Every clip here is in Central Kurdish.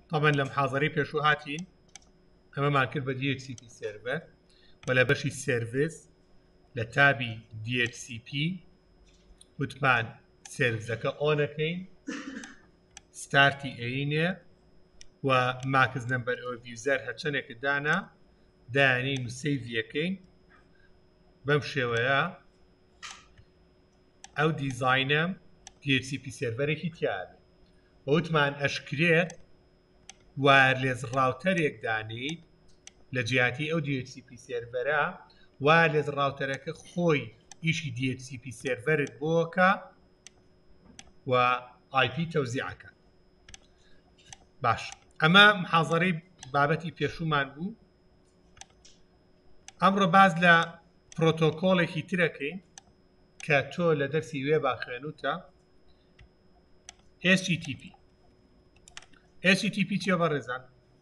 طبعا لە محاضەرەی پێشوو هاتین ئەمەمان کرد بە DHCP سێرڤەر و لە بەشی سێرڤیس لە تابی DHCP وتمان سێرڤزەکە ئۆنەکەین ستارتی ئەینێ و ماکس نمبەر ئەو یوزەر هەرچەندێکە دانا دایانین و سەیڤیەکەین بەم شێوەیە ئەو دیزاینە DHCP سێرڤەرێکی تیاە وتمان ئەشکرێت وایرلێس ڕاوتەرێک دانیت لە جیاتی ئەو DHCP سێرڤەرە وایرلێس ڕاوتەرەکە خۆی ئیشی DHCP سێرڤەرت بۆکە و IP تەوزیعەکە. باش ئەمە محاضەرەی بابەتی پێشومان بوو. ئەمڕۆ باز لە پرۆتۆکۆڵێکی ترەکەین کە تۆ لە دەرسی وێ باخوێنوتە HTTP. HTTP چیە بەڕێزان؟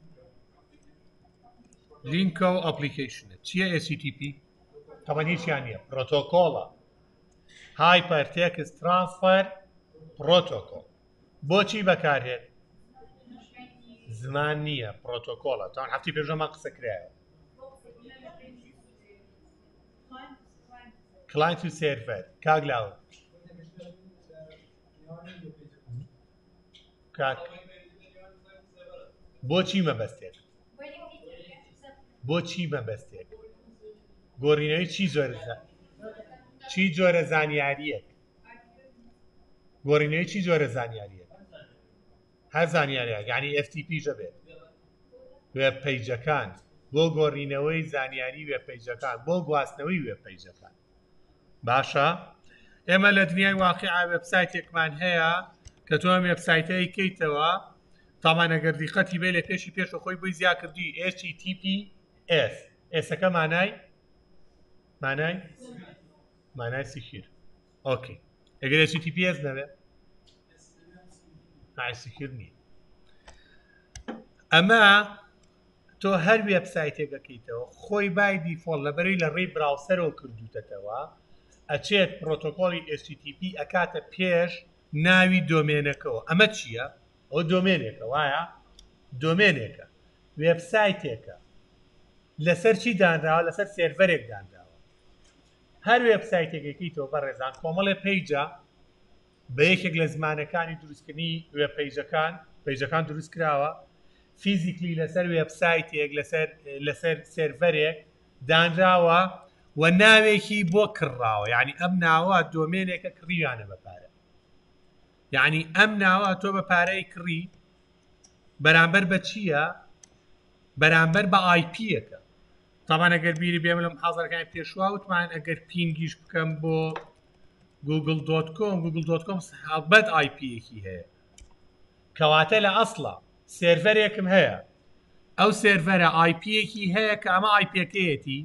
لینکە و ئەپلیکیشنە. چیە HTTP؟ تەمەن هیچیان نییە، پرۆتۆکۆڵە، هایپەرتێکست ترانسفەر پرۆتۆکۆڵ. بۆچی بەکارهێن؟ زمان نییە، پرۆتۆکۆڵە. تاوان هەفتی پێشەمان قسە کرایەوە. کلاینت و سێرڤەر کاگلاوە کاک بۆچی مەبەستێک؟ بۆچی مەبەستێک؟ گۆڕینەوەی چی جۆرە زانیاریەک؟ گۆڕینەوەی چی جۆرە زانیاریەک؟ هەر زانیاریەک، یعنی FTP ژە بێت وێب پەیجەکان بۆ گۆڕینەوەی زانیاری وێب پەیجەکان بۆ گواستنەوەی وێب پەیجەکان. باشە ئێمە لە دنیای واقعا وێبسایتێکمان هەیە کە تۆ ئەم وێبسایتەی کەیتەوە تامان ئەگەر دیقەتی بێ لە پێشی پێشە خۆی بۆی زیاد کردی HTTPS ئێسەکە مانای سیکیر. ئۆکێ ئەگەر HTTPS نەبێ مانای سیکیر نییە. ئەمە تۆ هەر وێبسایتێکەکەیتەوە خۆی بای دیفۆڵ لەبەرەوەی لە ڕێی براوسەرەوە کردوتەتەوە ئەچێت پرۆتۆکۆڵی HTTP ئەکاتە پێش ناوی دۆمێنەکەەوە. ئەمە چییە؟ ئەو دۆمێنێکە وایە دۆمێنێکە وێبسایتێکە لەسەر چی دانراوە؟ لەسەر سێرڤەرێک دانراوە. هەر وێبسایتێکەکەیتەوە بەڕێزان کۆمەڵێ پەیجە بە یەکێک لە زمانەکانی دروستکردنی وێب پەیجەکان دروست کراوە فیزیکلی لەسەر وێبسایتێک لەسەر سێرڤەرێک دانراوە و ناوێکی بۆ کڕاوە. یعنی ئەم ناوە دۆمێنێکە کڕیوانە بەپارە، یعنی ئەم ناوە تۆ بە پارەی کڕی بەرامبەر بە چییە؟ بەرامبەر بە آیپیەکە. تاوان ئەگەر بیری بێمە لە محاضەرەکانی پێشوا وتمان ئەگەر پینگیش بکەم بۆ google.com هەڵبەت آیپیەکی هەیە کەواتە لە ئەسڵە سێرڤەرێکم هەیە، ئەو سێرڤەرە آیپیەکی هەیە کە ئەمە آیپیەکەیەتی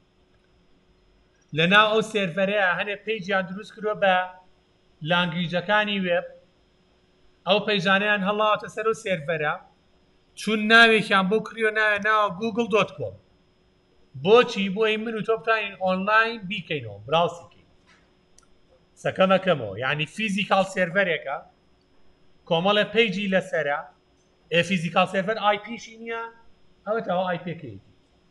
لە ناو ئەو سێرڤەرەیە هەنێک پەیجیان دروست کردووە بە لانگویجەکانی وێب. ئەو پەیجانیان هەڵاوەتە سەر و سێرڤەرە چون ناوێکیان بۆ کڕیوە ناوە google.com. بۆچی؟ بۆی من و تۆ بتوانین ئۆنلاین بیکەینەوە براوسیکەین سەکەمەکەمەوە. یعنی فیزیکال سێرڤەرێکە کۆمەڵە پەیجی لەسەرە فیزیکال سێرڤەر آیپیشی نییە، ئەوەتەوە آیپیەکەیەتی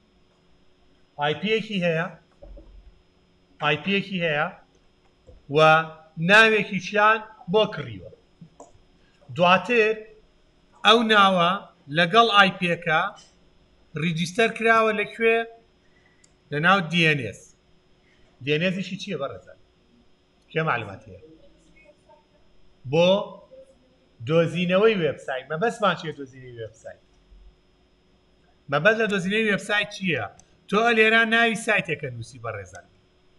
آیپیەکی هەیە و ناوێکی چیان بۆ کڕیوە. دواتر ئەو ناوە لەگەڵ آیپیەکە ریجیستەر کراوە لەکوێ؟ لە ناو DNS. DNSیشی چییە بەڕێزان؟ کێ معلومات هەیە؟ بۆ دۆزینەوەی وێبسایت. مەبەستمان چیە دۆزینەوەی وێبسایت؟ مەبەست لە دۆزینەوەی وێبسایت چییە؟ تۆ لێران ناوی سایتێکە نووسی بەڕێزان.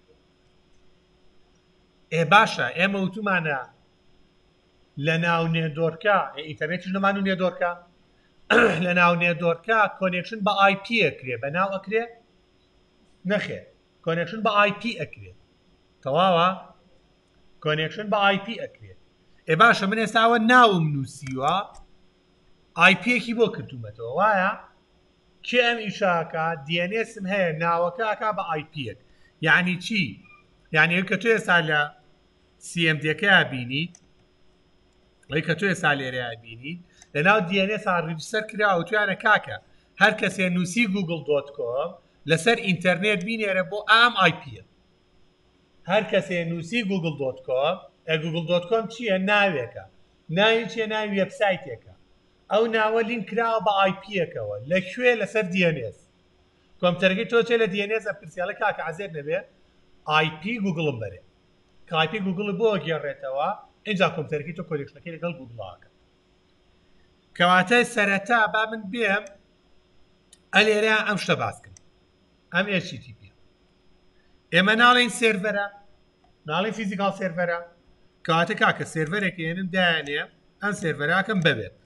باشە ئێمە وتومانە لە ناو نێدۆرکە ئینتەرنێتیش نەمان و نێدۆرکە لە ناو نێدۆرکە کۆنێکشن بە IP ئەکرێ بە ناو ئەکرێ؟ نەخێر، کۆنێکشن بە IP ئەکرێت. تەواوە کۆنێکشن بە IP ئەکرێت. باشە من ئێستاوە ناوم نووسیوە آیپیەکی بۆ کردومەتەوە وایە کێ ئەم ئیشاکە DNSم هەیە ناوەکەکە بە آیپیەک. یعنی چی؟ یعنی کە تۆ ئێستا لە CMD-کەیە بینیت، کە تۆ ئێستا لێرەیە بینیت لەناو DNS ڕیجستەر کراوە توانە کاکە هەر کەسێ نووسی google.com لەسەر ئینتەرنێت بینێرە بۆ ئام آیپیە هەر کەسێ نووسی google.com google.com چییە ناوێکە ناوی چیە ناوی وێبسایتێکە ئەو ناوە لین کراوە بە آیپیەکەوە لەکوێ لەسەر DNS کۆمپیوتەرەکەی تۆ چێ لە DNS پرسیالە کاکە عەزێر نەبێ IP گوگڵم بەرێ کە IP گوگڵ بۆ گێڕێتەوە اینجا کۆمپیوتەرەکەی تۆ کۆنێکشنەکەی لەگەڵ گوگڵاکە کەواتە سەرەتا با من بێم ئەلێرە ئەم شتە باسکن ئەم HTTP ئێمە ناڵێن سێرڤەرە ناڵێن فیزیکال سێرڤەرە کەواتە کاکە سێرڤەرێکی هێنم دایانێ ئەم سێرڤەراکەم بە وێب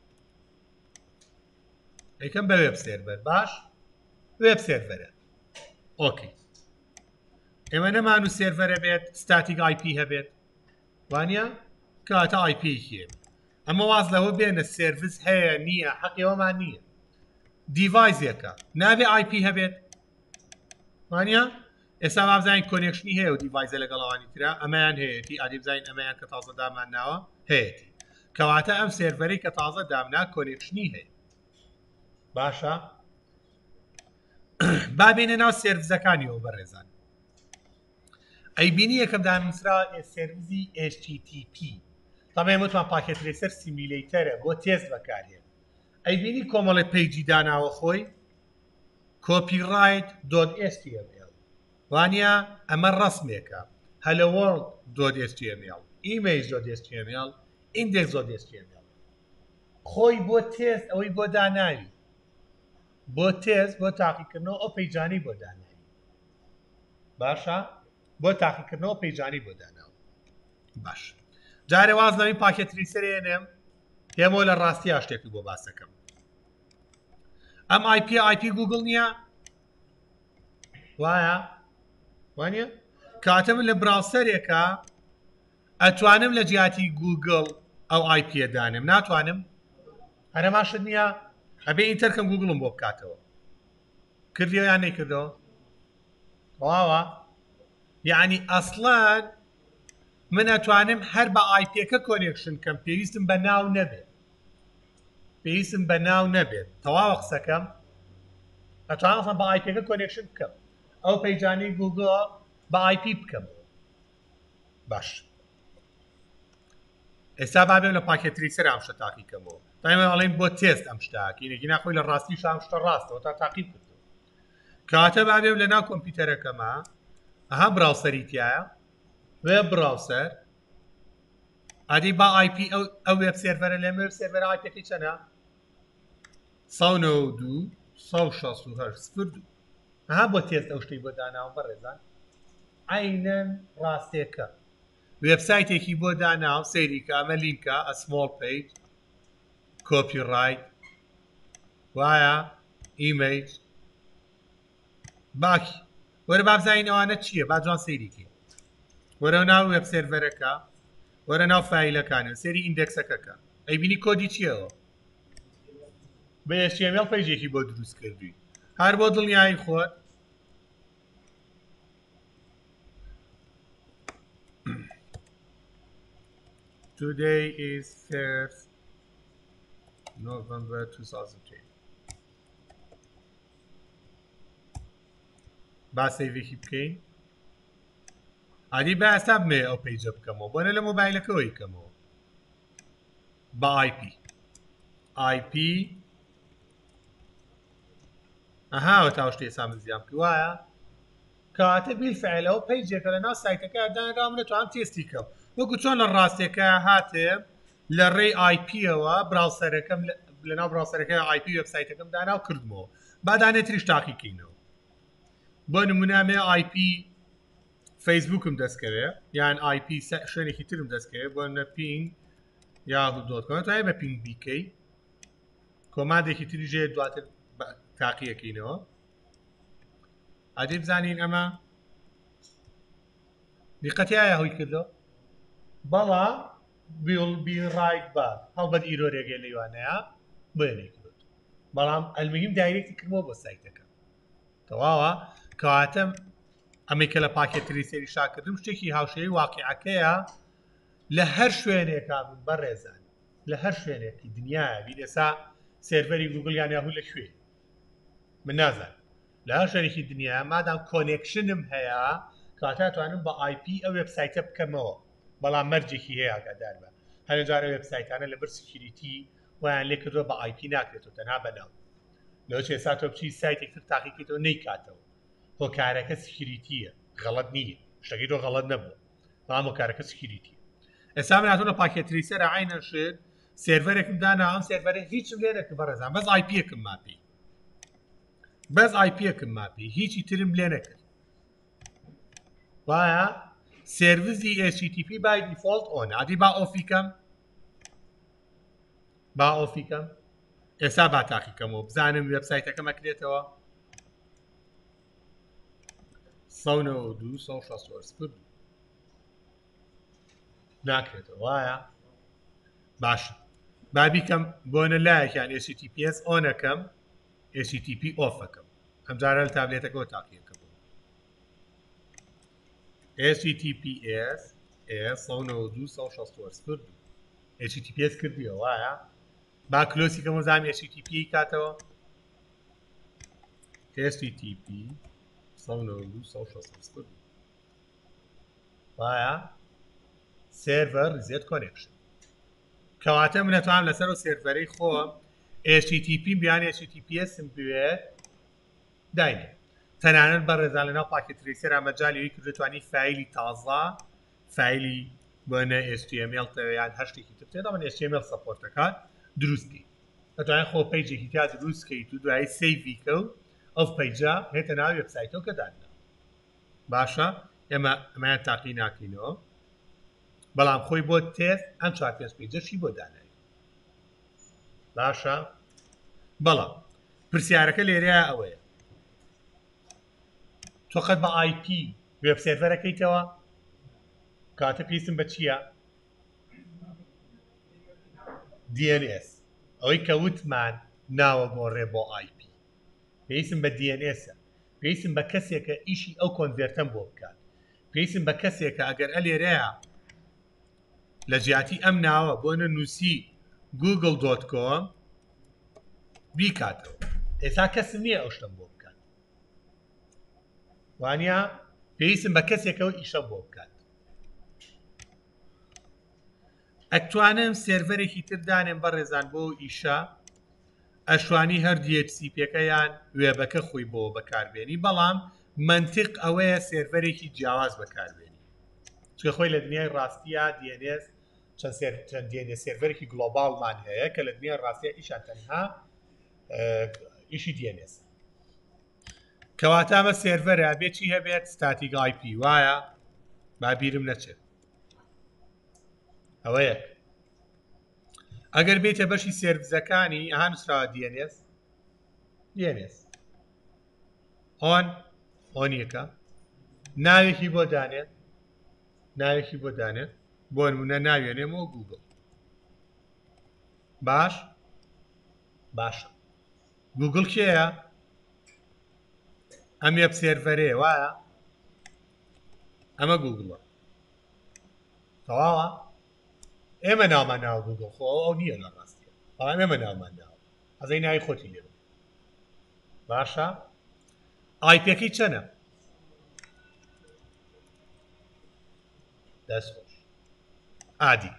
ئەیکەم بە وێب سێرڤەر باش وێب سێرڤەرە ئۆکەی ئێمە نەمان و سێرڤەرە بێت ستاتیک IP هەبێت وانە کەواتە IPیەکێ ئەمە واز لەوە بێنە سێرڤیس هەیە نییە حەقیەوەمان نییە دیڤایزێکە نابێ IP هەبێت وانە ئێستا بابزانین کۆنێکشنی هەیە و دیڤایزە لەگەڵەوانی ترا ئەمەیان هەیەی ئادی بزانین ئەمەیان کە تازە دامان ناوە هەیەی کەواتە ئەم سێرڤەرەی کە تازە دامنا کۆنێکشنی هەیە باشە بابێنە ناو سێرڤزەکانیەوە بەڕێزان ئەیبینی یەکەم دانووسرا سێرڤیزی HTTP تەمەی وتمان پاکێت ترێسەر سیمیلەیتەرە بۆ تێست بەکارهێن ئەیبینی کۆمەڵی پیجی داناوە خۆی copyright.html وانە ئەمە ڕەسمێکە hello world.html image.html index.html خۆی بۆ تێست ئەوەی بۆ داناوی بۆ تێست بۆ تاقیکردنەوە ئەو پەیجانی بۆ داناوی باشە بۆ تاقیکردنەوە پەیجانی بۆ داناوە باش جارێ واز لەوی پاکێتری سەرێنێم هێمۆ لە ڕاستی شتێکی بۆ باسەکەم ئەم IP گوگڵ نییە وایە وانە کاتەم لە براوسەرێکە ئەتوانم لە جیاتی گوگڵ ئەو IP دانم ناتوانم هەرەماشت نییە ئەبێ ئینتەرکەم گوگڵم بۆ بکاتەوە کردیەوە یان نەیکردەوە واوە یعنی ئەسڵان من ئەتوانم هەر بە آیپیەکە کۆنێکشن کەم پێویستم بە ناو نەبێت پێویستم بە ناو نەبێت تەواوە قسەکەم ئەتوانم بە آیپیەکە کۆنێکشن بکەم ئەو پەیجانەی گوگڵ بە آیپی بکەم باش ئێستا بابێم لە پاکێتری سەر ئەم شتە تاقیکەمەوە دایمە ئەڵێن بۆ تێست ئەم شتاکینێکی ناخۆی لە ڕاستیش ئەم شتە ڕاستەوە تا تاقیب کردو کاتە بابێم لە ناو کۆمپیوتەرەکەمە ئەها براوسەری تایە وێب براوسەر ئادی با IP ئەو وێب سێرڤەرە لێمە وێب سێرڤەرە آیپیەکەی چەندە 192.168.0.2 ئەها بۆ تێست ئەو شتەی بۆ داناوە بەڕێزان عینەن ڕاستێکە وێبسایتێکی بۆ داناو سەیریکە ئەمە لینکە ئە سمۆڵ پیج کۆپیڕایت وایە ئیمەیج باکی وەرە بابزانین ئەوانە چییە با جوان سەیریکە وەرە ناو وێب سێرڤەرەکە وەرە ناو فایلەکانە سەیری ئیندێکسەکەکە ئەیبینی کۆدی چیەوە بە HTML پیجێکی بۆ دروست کردووی هەر بۆ دڵنیایی خۆت Today is 1st November 2010 با سەیڤێکی بکەین ئادی بە ئەستا بمێ ئەو پەیجە بکەمەوە بۆنە لە مۆبایلەکەەوەی کەمەوە بە IP ئەهاوە تا شتێ ئێستا من زیام کرد وایە کەواتە بیلفعلەوە پەیجێکە لە ناو سایتەکە دانرا من دەتوانم تێستی کەم وەکو چۆن لە ڕاستێکە هاتێ لە ڕێی آیپیەوە براوسەرەکەم لەناو براوسەرەکە آیپی وێبسایتەکەم داناو کردمەوە با دانێتریش تاقیکەینەوە بۆ نمونامێ آیپی فەیسبووکم دەستکەوێ یان آیپی شوێنێکی ترم دەستکەوێ بۆ نە پینگ yahoo.com توانێت بە پینگ بیکەی کۆماندێکی تری ژێ دواتر تاقیەکەینەوە ئادی بزانین ئەمە دیقەتی یاهوی کردەوە بەڵا بیڵبی ڕایت بار هەڵبەت ئیرۆرێگە لەیوانەیە بێنێ کرد بەڵام ئەلمیم دایرێکتی کردەوە بۆ سایتەکە تەواوە کەواتەم ئەمەیکە لە پاکێتری سەری شاکردم شتێکی هاوشێوی واقعەکەیە لە هەر شوێنێکا بن بەڕێزان لە هەر شوێنێکی دنیاە بین ئێستا سێرڤەری گوگل یان یاهو لەکوێ من نازانم لە هەر شوێنێکی دنیا مادام کۆنێکشنم هەیە کاتە توانم بە IP ئەو وێبسایتە بکەمەوە بەڵام مەرجێکی هەیە ئاگادار بە هەر جارە وێبسایتانە لەبەر سکیوریتی ویان لێ کردووە بە IP ناکرێتەوە تەنها بەناو لەوەی ئێستا تۆ بچی سایتێکتر تاقیکردەوە نەیکاتەوە هۆکارەکە سکیوریتیە غەڵەت نییە شتێکی تۆ غەڵەت نەبووە بەڵام هۆکارەکە سکیوریتیە ئێستا من هاتوونە پاکێتریسەرە عینەن شت سێرڤەرێکم دانا ئەم سێرڤەرە هیچم لێ نەکرد بەڕێزان بەس IP-یەکم ماپی بەس IP-یەکم ماپی هیچی ترم لێ نەکرد وایە سێرڤیسی HTTP by default on عادی با ئۆفیکەم با ئۆفیکەم ئێستا با تاقیکەمەوە بزانم وێبسایتەکەم ئەکرێتەوە 192 ناکرێتەوە وایە باش بابیکەم بۆنە لایەکیان HTTPS ئۆنەکەم HTTP ئۆفەکەم ئەم جارە لە تابلێتەکەەوە تاقیەکەم HTTPS 192 HTTPS کردیەوە وایە با کلۆسیکەم زانام HTTP کاتەوە HTTP 192 وایە سێرڤەر ریزێت کۆنێکشن کەواتە من نەتوانم لەسەر و سێرڤەرەی خۆم HTTP بیان HTTPSم بوێت داینێ تەنانەت بەڕێزان لەناو پاکێتریسەرە مەجالیەوەی کرد دەتوانی فایلی تازە فایلی بۆنە HTML یان هەر شتێکی تر تێدا من HTML سەپۆرتەکات دروستکەی دەتوانین خۆ پەیجێکی تا دروستکەیت و دوایی سەیڤیکە و ئەو پەیجە هێتە ناو وێبسایتەوە کە دادنا باشە ئێمە ئەمەیان تاقی ناکەینەوە بەڵام خۆی بۆ تێست ئەم 4 پێیجەشی بۆ دانایی باشە بەڵام پرسیارەکە لێرەیە ئەوەیە تۆ قەت بە IP وێب سێرڤەرەکەیتەوە کاتە پێویستم بە چییە DNS ئەوەی کە وتمان ناوە گۆڕێ بۆ IP پێویستم بە DNS-ە پێویستم بە کەسێکە ئیشی ئەو کۆنڤێرتەم بۆ بکات پێویستم بە کەسێکە ئەگەر ئەلێرەیە لە جیاتی ئەم ناوە بۆ نووسی google.com بیکاتەوە ئێستا کەسم نییە ئەو شتم بۆ بکات وانە پێویستم بە کەسێکەوە ئیشە بۆ بکات ئەتوانم سێرڤەرێکی تر دانێم بە ڕێزان بۆ ئیشە ئەشوانی هەر DHCP-ەکە یان وێبەکە خۆی بۆ بەکاربێنی بەڵام منتیق ئەوەیە سێرڤەرێکی جیاواز بەکاربێنی چکە خۆی لە دنیای ڕاستیە DNS چەند DNS سێرڤەرێکی گلۆباڵمان هەیە کە لە دنیای ڕاستیە ئیشان تەنها ئیشی DNS کەواتە ئەمە سێرڤەرە بێچی هەبێت ستاتیک IP وایە با بیرم نەچێت ئەوە یەک ئەگەر بێتە بەشی سێرڤزەکانی ئەها نووسراوە DNS ئۆنیەکە ناوێکی بۆ دانێت ناوێکی بۆ دانێت بۆ نمونە ناوێنێمەوە گوگل باشە گوگل کێیە ئەم وێب سێرڤەرێ وایە ئەمە گوگڵە تەواوە ئێمە ناومان ناوە گوگڵ خۆ ئەو نییە لە ڕاستیە بەڵام ئێمە ناومان ناوە ئەزەی ناوی خۆتی لێ باشە ئایپێکی چەنە دەست خۆش ئادیکە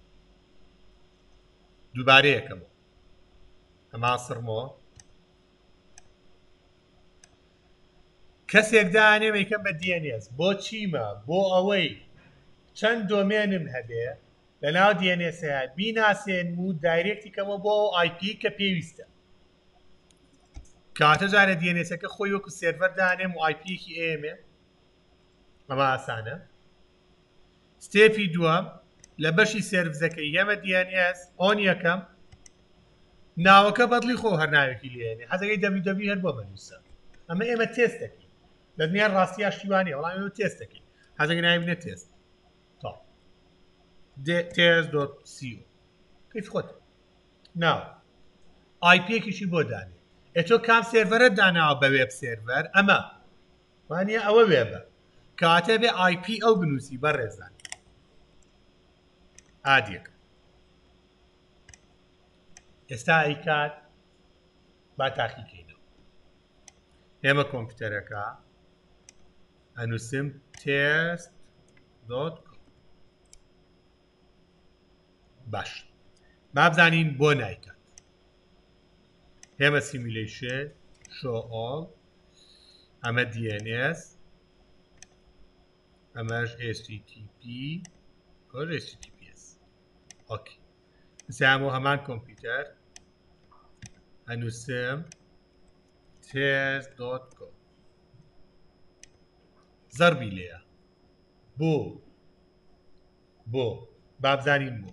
دووبارەیەکەمەوە ئەما سڕمەوە کەسێک دانێ مەیکەم بە DNS بۆ چیمە بۆ ئەوەی چەند دۆمێنم هەبێ لە ناو DNS هەیە بیناسێن و دایرێکتی کەمە بۆ IP کە پێویستە کاتە جارە DNS-ەکە خۆی وەکو سێرڤەر دانێم و IP-یەکی ئێمێ ئەمە ئاسانە ستێپی دووەم لە بەشی سێرڤزەکەی ئێمە DNS ئۆن یەکەم ناوەکە بەدڵی خۆ هەر ناوێکی لێنێ حەزەکەی www هەر بۆ بەنووسە ئەمە ئێمە تێستەکەی لە دنیا ڕاستیە شتیوانێ وەڵام ئێمە تێستەکەی حەزەکەی ناوی بنێت تێست test.co کەیف خۆت ناو IP-یەکیشی بۆ دانێ ئێتۆ کام سێرڤەرە داناوە بە وێب سێرڤەر ئەمە وانە ئەوە وێبە کاتە بێ IP ئەو بنووسی بەڕێزان ئادیەکە ئێستا ئەیکات با تاقیکەینەوە ئێمە کۆمپیوتەرەکە ئەنووسم test.com باش با بزانین بۆ نایکات هێمە سیمیلیشن show all ئەمە DNS ئەمەش HTTP ئەوەش HTTPS ئۆکێ سامو هەمان کۆمپیوتەر ئەنووسم test.com زەربی لێیە بۆ بابزانین بۆ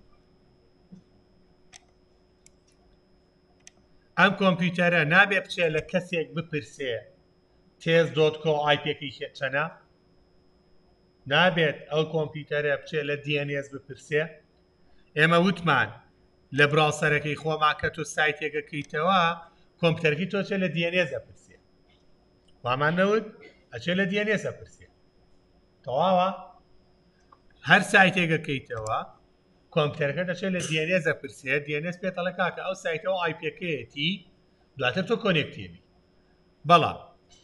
ئەم کۆمپیوتەرە نابێ بچێ لە کەسێک بپرسێ test.com آیپێکی چەنە نابێت ئەو کۆمپیوتەرە بچێ لە DNS بپرسێ ئێمە وتمان لە براوسەرەکەی خۆمان کە تۆ سایتێکەکەیتەوە کۆمپیوتەرەکەی تۆ چێ لە DNS ئەپرسێ وامان نەوت ئەچێ لە DNS ئەپرسێ تەواوە هەر سایتێکەکەیتەوە کۆمپیوتەرەکە دەچێت لە DNS ئەپرسێ DNS پێتەڵە کاکە ئەو سایتەوە آیپەکەیەتی دواتر تۆ کۆنێکتێبی بەڵام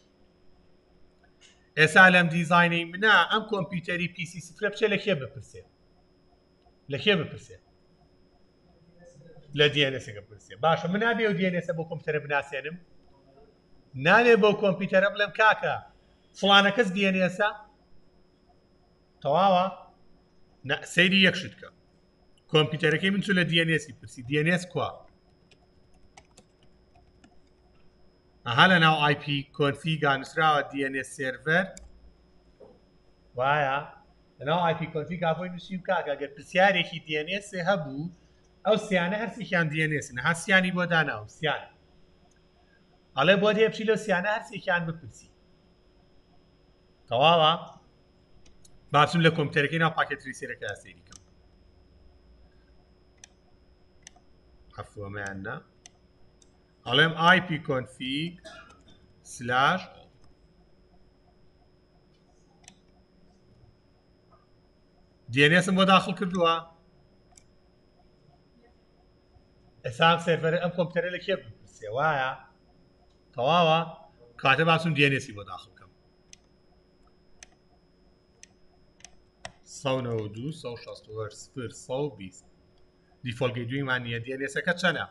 ئێستا لەم دیزاینەی منە ئەم کۆمپیوتەری PC سفرە بچێ لە کێ بپرسێ لە DNSەکە بپرسێ باشە من نابێ و DNSە بۆ کۆمپیوتەرە بناسێنم نابێ بۆ کۆمپیوتەرە بڵێم کاکە فڵانە کەس DNSە تەواوە سەیری یەکشت کە کۆمپیوتەرەکەی من چوو لە DNSی پرسی DNS کوا ئەها لە ناو IP کۆنفیگا نووسراوە DNS سێرڤەر وایە لە ناو IP کۆنفیگا بۆی نووسی و کاکە ئەگەر پرسیارێکی DNS هەبوو ئەو سیانە هەرسێکیان DNSن هەسیانی بۆ داناو سیان ئەڵێ بۆ دێبچی لەو سیانە هەرسێکیان بپرسی تەواوە باشم لە کۆمپیوتەرەکەی ناو پاکێتری سێرەکە سەیریکەم ئەفوەمەیاننا ئەڵێم ipconfig / DNSم بۆ داخل کردووە ئێسام سێرڤەر ئەم کۆمپیوتەرە لە کێ بپرسێ وایە تەواوە کاتە باسم DNSی بۆ داخل کەم 192.168.0.120 دیفۆلگەی دویمان نییە DNSەکە چەنە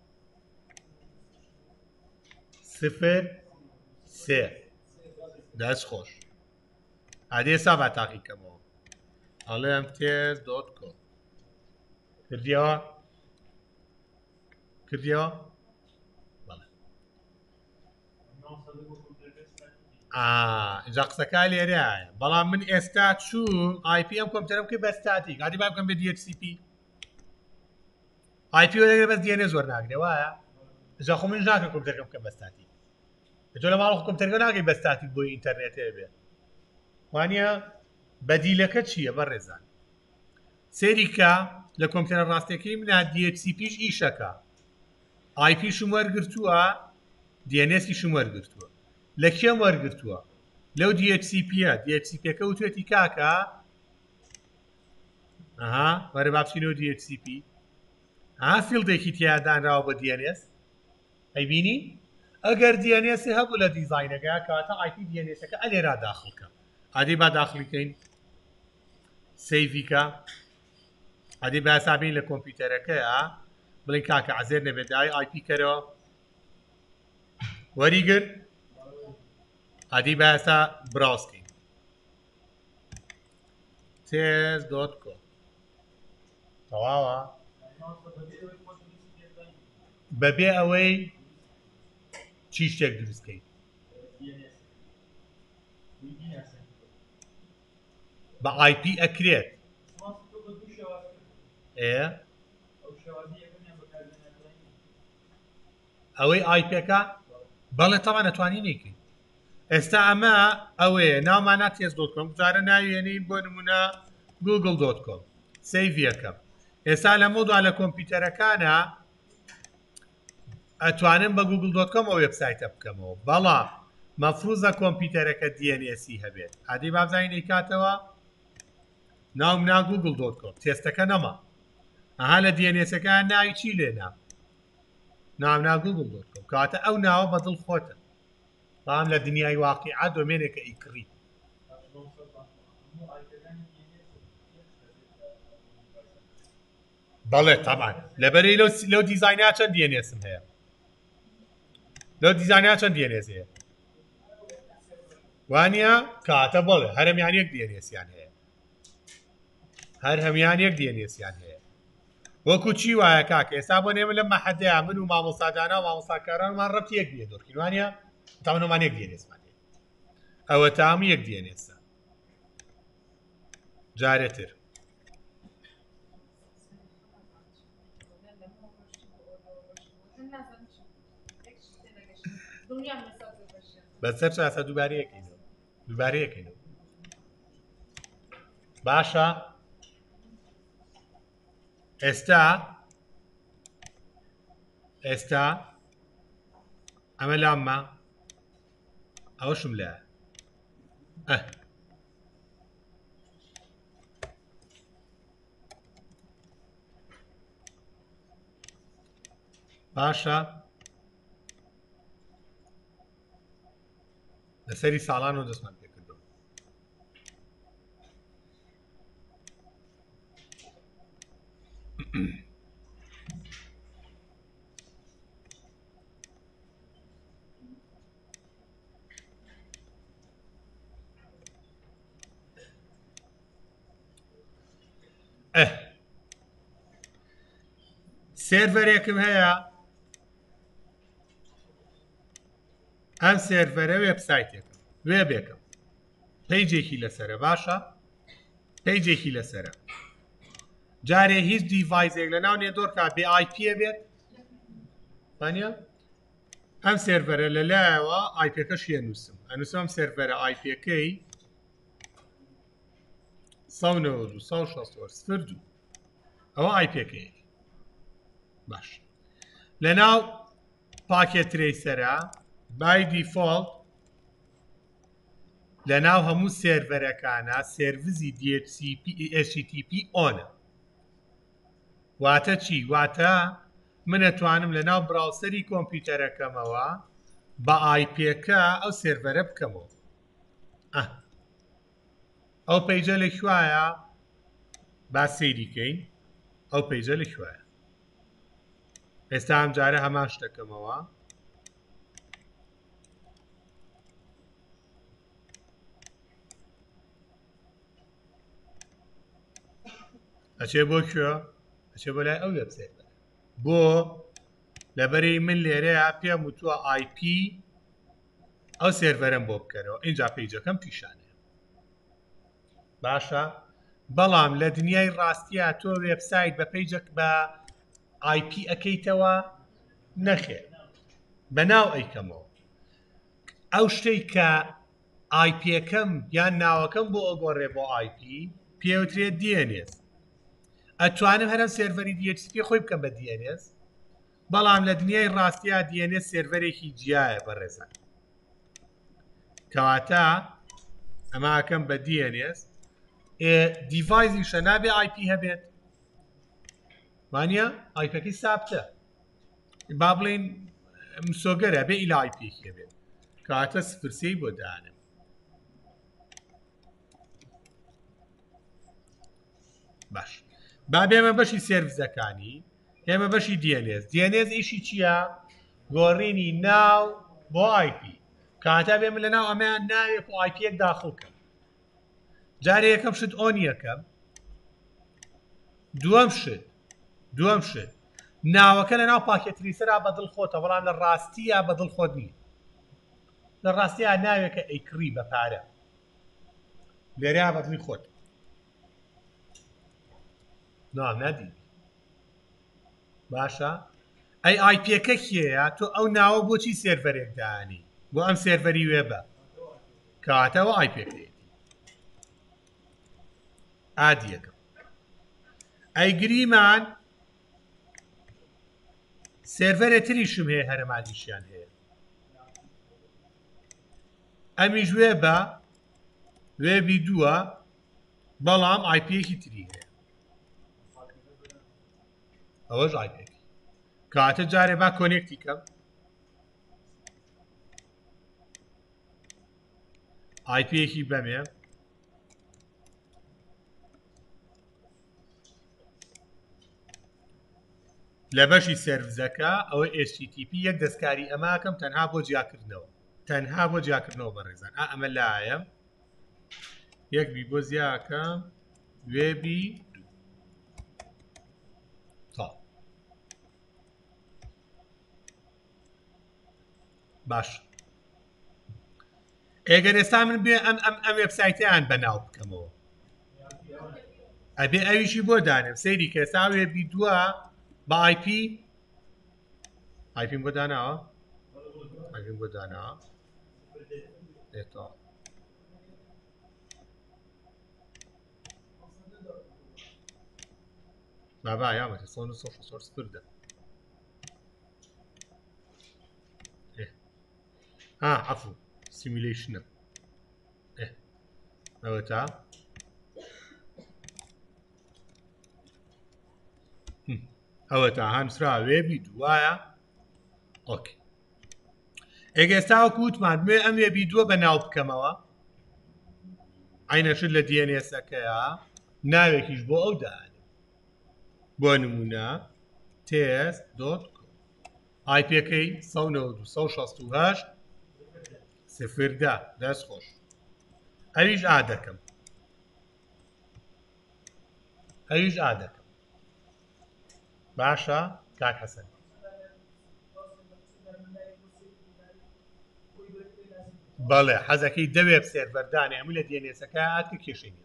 0.3 دەست خۆش ئادێ ئێستا با تاقیکەمەوە ئەڵێم test.com کردیەوە بەڵێ اینجا قسەکە لێرەیە بەڵام من ئێستا چووم IP ئەم کۆمپیوتەرەم کرد بە ستاتیک هادی با بکەم بە DHCP IP وەرەگرێ بەس DNS وەرناگرێ وایە ئەجا خۆ منش ناکەم کۆمپیوتەرەکەم بکەم بە ستاتیک تۆ لە ماڵ کۆمپیوتەرەکە ناگەی بە ستاتیک بۆی ئینتەرنێتێ بێ وانە بەدیلەکە چییە بەڕێزان سێریکە لە کۆمپیوتەرە ڕاستیەکەی منە DHCPش ئیشەکە IP شم وەرگرتووە DNSی شم وەرگرتووە لە کێم وەرگرتووە لەو DHCPە DHCPەکە وتێتی کاکە ئەها وەرە با بچینەوە DHCP فیلدێکی تیا دانراوە بە DNS ئەیبینی ئەگەر DNS هەبوو لە دیزاینەکە کاتە IP DNSەکە ئەلێرا داخڵکە عادی با داخلیکەین سەیڤیکە عادی با حسابین لە کۆمپیوتەرەکەیە بڵین کاکە عەزێر نەبێت دای IP کەرەوە وەریگرت عادی با ئێستا براوزکەین test.com تەواوە بەبێ ئەوەی چی شتێک دروستکەین بە IP ئەکرێت ئەوەی آیپەکە بەڵێ تەوا نەتوانی نیکەین ئێستا ئەمە ئەوەیە ناومانە test.com جارە ناوێنین بۆ نمونە google.com سەیڤیەکەم ئێستا لە مۆدوا لە کۆمپیوتەرەکانە ئەتوانم بە google.com ئەو وێبسایتە بکەمەوە بەڵام مەفروزە کۆمپیوتەرەکە DNSی هەبێت عادی بابزانین کاتەوە ناومنا google.com تێستەکە نەما ئەها لە DNSەکە ناوی چی لێنا ناو گوگل دوت کۆم کاتە ئەو ناوە بەدڵ خۆتە بەڵام لە دنیای واقعا دۆمێنێکە ئیکڕی بەڵێ تەمان لەبەرەی لەو دیزاینیا چەند دیێنێسم هەیە لەو دیزاینیا چەند دیێنێس هەیە وانە کاتە بڵێ هەرمیان یەک دیێنێسیان هەیە هەر هەمیان یەک دیێنێسیان هەیە وەکو چی وایە کاکە ئێستا بۆ نێمە لەم مەحەدەیە من و مامۆستادانا و مامۆستاکارانمان ڕەتی یەک دیێ دۆرکین وانە تاونەمان یەک دیێنێسمان هەیە ئەوە تام یەک دیێنێسە جارێتر بەسەر چاسە دووبارەیەکەینەوە باشە ئێستا ئەمە لاممە ئەوەشم لایە باشە لەسەری ساڵان و دەستمان پێکردەوە سێرڤەرێکم هەیە ئەم سێرڤەرە وێبسایتێکم وێبێکم پەیجێکی لەسەرە باشە پەیجێکی لەسەرە جارێ هیچ دیڤایزێک لە ناو نێدۆرکە بێ ئایپە بێت وانە ئەم سێرڤەرە لەلایەوە ئایپەکەش هێنووسم ئەنووسم ئەم سێرڤەرە ئایپەکەی 192.168.2 ئەوە ئایپەکەی باش لەناو پاکێت ترێسەرە بای دیفۆڵت لەناو هەموو سێرڤەرەکانە سێرڤیزی HTTP ئۆنە واتە چی؟ واتە من ئەتوانم لەناو براوسەری کۆمپیوتەرەکەمەوە بە ئایپێکە ئەو سێرڤەرە بکەمەوە ئەو پەیجە لەکوایە با سەیریکەین ئەو پەیجە لەکوایە ئێستا ئەم جارە هەمان شتەکەمەوە ئەچێ بۆ کوێ؟ ئەچێ بۆ لای ئەو وێبسایتە بۆ لەبەری من لێرەیە پێم وتووە IP ئەو سێرڤەرم بۆ بکەرەوە اینجا پەیجەکەم پیشانەیە باشە بەڵام لە دنیای ڕاستیە تۆ وێبسایت بە پەیجەک بە IP ئەەکەیتەوە نەخێ بەناو ئەیکەمەوە ئەو شتەی کە ئایپەکەم یان ناوەکەم بۆ ئۆگۆڕێ بۆ IP پێوترێت DNS ئەتوانم هەرم سێرڤەری DHCP خۆی بکەم بە DNS بەڵام لە دنیای ڕاستیە DNS سێرڤەرێکی جیایە بەڕێزان کەواتە ئەماکەم بە DNS دیڤایزیشە نابێ IP هەبێت وانە ئایپەکەی سابتە با بڵێن مسۆگەرە بێ ئیلا ئایپێکی هەبێت کەواتە سفرسەی بۆ دانم باش با بێمە بەشی سێرڤزەکانی ئێمە بەشی DNS ئیشی چییە؟ گۆڕینی ناو بۆ IP کاتە بێمە لە ناو ئەمەیان ناوێک و IPەک داخڵکەم جارێ یەکەم شت ئۆنی یەکەم دووەم شت ناوەکە لە ناو پاکێتریسەرا بەدڵ خۆتە بەڵام لە ڕاستیە بەدڵ خۆت نییە لە ڕاستیە ناوێکە ئەیکڕی بە پارە لێریا بەدڵی خۆت نادی باشە ئەی ئایپەکە کێیە تۆ ئەو ناوە بۆچی سێرڤەرێک دانی بۆ ئەم سێرڤەری وێبە کاتەوە ئایپەکەیەتی ئادیەکە ئەیگریمان سێرڤەرێ تریشم هەیە هەرەمادیشیان هەیە ئەمیش وێبە وێبی دووە بەڵام ئایپەیەکی تری هەیە ئەوەش ئایپێکی کاتە جارێ با کۆنێکتی کەم آیپیەکی بەمێ لە بەشی سێرڤزەکە ئەوە HTTP یەک دەستکاری ئەماکەم تەنها بۆ جیاکردنەوە بەڕێزان ئەمە لایە یەک بی بۆ زیاکەم وێبی تا باش ئێگەر ئێستا من بێ ئەم وێبسایتیان بەناو بکەمەوە ئەبێ ئەویشی بۆ دانێم سەیری کە ئێستا وێبی دووە بە آیپیم بۆ داناوە بابا یامەتە 100 عفو سیمولیشنە ئەوە تا ئەوە تا هەنووسرا وێبی دوایە ئۆکێ ئێگەستاوە کووتمان دوێ ئەم وێبی دووە بەناو بکەمەوە عینەشت لە DNSەکەیە ناوێکیش بۆ ئەو دانێ بۆ نمونە test.com آیپەکەی 192.168 سفردا دەست خۆش ئەویش ئادەکەم باشە کاک حەسەن بەڵێ حەزەکەی دەوێت سێرڤەردانێ هەموو لە DNSەکە هاتکە کێشەی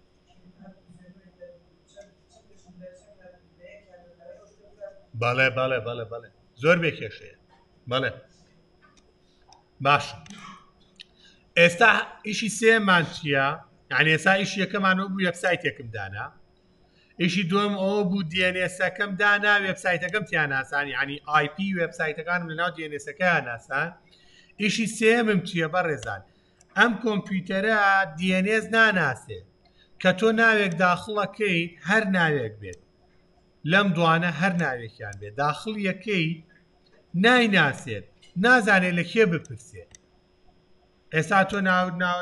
بەڵێ زۆر بێ کێشەیە بەڵێ باش ئێستا ئیشی سێمان چییە؟ یعنی ئێستا ئیشی یەکەمانەوە بوو وێبسایتێکم دانا ئیشی دووەم ئەوە بوو DNSەکەم دانا وێبسایتەکەم تیان ناسان یعنی IP وێبسایتەکانم لەناو DNSەکەیان ناسان ئیشی سێمم چییە بەڕێزان ئەم کۆمپیوتەرە DNS ناناسێت کە تۆ ناوێک داخڵەکەی هەر ناوێک بێت لەم دوانە هەر ناوێکیان بێت داخڵ یەکەی نایناسێت نازانێت لە کێ بپرسێت ئێستا تۆ ناو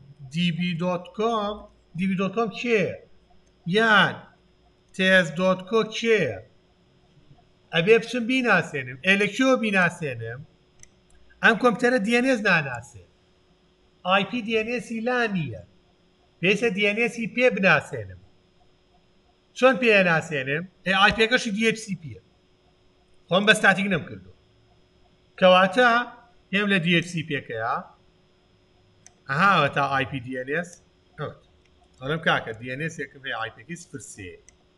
db.com کێ یان test.co کێ ئەبێ بچم بیناسێنم ئێلەکیۆ بیناسێنم ئەم کۆمپیوتەرە DNS ناناسێت IP DNSی لا نییە پێویستە DNSی پێ بناسێنم چۆن پێ ناسێنم IPەکەشی DHCPە خۆم بە ستاتیک نەمکردو کەواتە هێم لە DHCPەکەیە ئەهاوە تا IP DNS ئەڵم کاکە DNS یەکم هەیە IPەکەی 03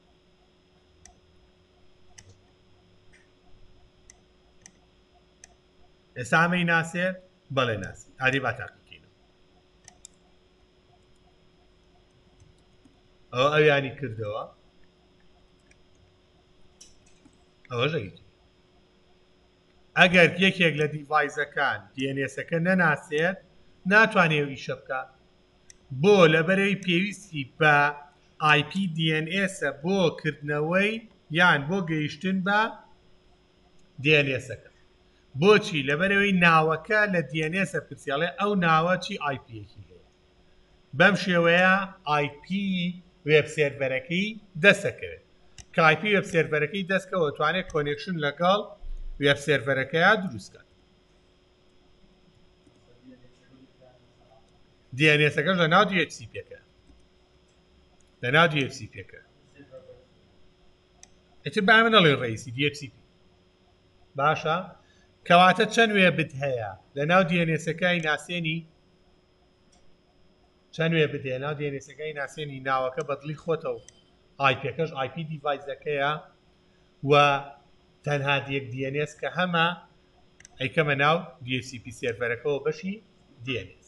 ئێستا ئەمەی ناسێت بەڵێ ناسی ئادی با تاقیکەینەوە ئەوە ئەویانی کردەوە ئەوە ژەیت ئەگەر یەکێک لە دیڤایزەکان DNSەکە نەناسێت ناتوانێت ئیشە بکات بۆ لەبەرەوەی پێویستی بە IP DNSە بۆ کردنەوەی یان بۆ گەیشتن بە DNSەکە بۆچی لەبەرەوەی ناوەکە لە DNSە پرسیاڵێ ئەو ناوە چی IPەکی هەیە بەم شێوەیە IP وێب سێرڤەرەکەی دەستەکەوێت کە IP وێب سێرڤەرەکەی دەستکەوە توانێت کۆنێکشن لەگەڵ وێب سێرڤەرەکەیە دروستکات DNSەکەش لەناو DHCPەکە ئێتر با من دەڵێ ڕئیسی DHCP باشە کەواتە چەند وێبت هەیە لەناو DNSەکەی ناسێنی چەند وێبت هەیە ناو DNSەکەی ناسێنی ناوەکە بەدڵی خۆتەوە IPەکەش IP دیڤایزەکەیە و تەنها یەک DNS کە هەمە ئەیکەمە ناو DHCP سێرڤەرەکەەوە بەشی DNS